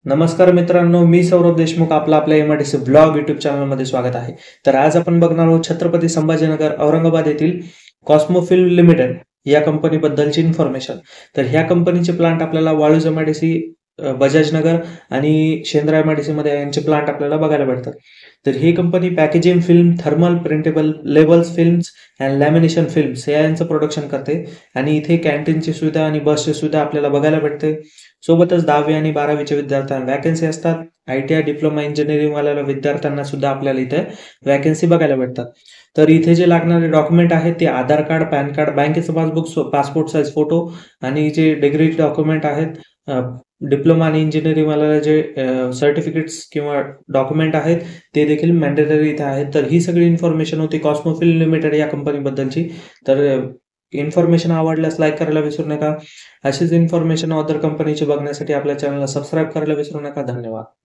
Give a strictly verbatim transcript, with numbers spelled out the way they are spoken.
नमस्कार मित्रांनो, मी सौरभ देशमुख आपला आपल्या एमआयडीसी ब्लॉग युट्यूब चॅनलमध्ये स्वागत आहे. तर आज आपण बघणार आहोत छत्रपती संभाजीनगर औरंगाबाद येथील कॉस्मो फिल्म लिमिटेड या कंपनीबद्दलची इन्फॉर्मेशन. तर ह्या कंपनीचे प्लांट आपल्याला वाळूज एमआयडीसी, बजाजनगर आणि शेंद्रा एमआयडीसी मध्ये यांचे प्लांट आपल्याला बघायला भेटतात. तर ही company packaging film, thermal, printable labels films and lamination films यांचं प्रोडक्शन करते आणि इथे कॅन्टीनची सुविधा आणि बसची सुविधा आपल्याला बघायला भेटते. सोबतच दहावी आणि बारावीच्या विद्यार्थ्यांना वॅकन्सी असतात. I T I diploma engineering वाल्या विद्यार्थ्यांना सुद्धा आपल्याला इथे वॅकन्सी बघायला भेटतात. तर इथे जे लागणारे डॉक्युमेंट आहेत ते आधार कार्ड, पॅन कार्ड, बँकेचं पासबुक, पासपोर्ट साईज फोटो आणि जे डिग्री डॉक्युमेंट आहेत, डिप्लोमा आणि इंजिनिअरिंग वाल्याला जे सर्टिफिकेट्स किंवा डॉक्युमेंट आहेत ते देखील मॅन्डेटरी इथे आहेत. तर ही सगळी इन्फॉर्मेशन होती कॉस्मो फिल्म लिमिटेड या कंपनीबद्दलची. तर इन्फॉर्मेशन आवडल्यास लाईक करायला विसरू नका. अशीच इन्फॉर्मेशन अदर कंपनीची बघण्यासाठी आपल्या चॅनलला सबस्क्राईब करायला विसरू नका. धन्यवाद.